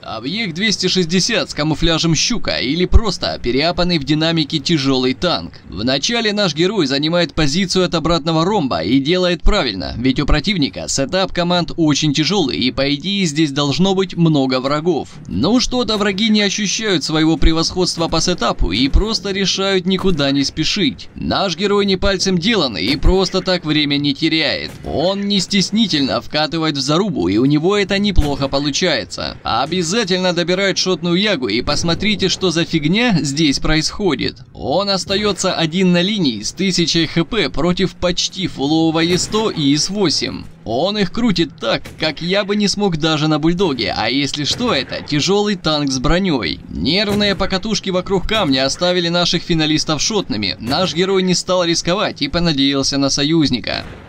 Объект 260 с камуфляжем щука или просто переапанный в динамике тяжелый танк. Вначале наш герой занимает позицию от обратного ромба и делает правильно, ведь у противника сетап команд очень тяжелый и по идее здесь должно быть много врагов. Но что-то враги не ощущают своего превосходства по сетапу и просто решают никуда не спешить. Наш герой не пальцем деланный и просто так время не теряет. Он не стеснительно вкатывает в зарубу и у него это неплохо получается. Обязательно добирает шотную ягу и посмотрите, что за фигня здесь происходит. Он остается один на линии с 1000 хп против почти фулового Е100 и ИС-8. Он их крутит так, как я бы не смог даже на бульдоге, а если что, это тяжелый танк с броней. Нервные покатушки вокруг камня оставили наших финалистов шотными. Наш герой не стал рисковать и понадеялся на союзника.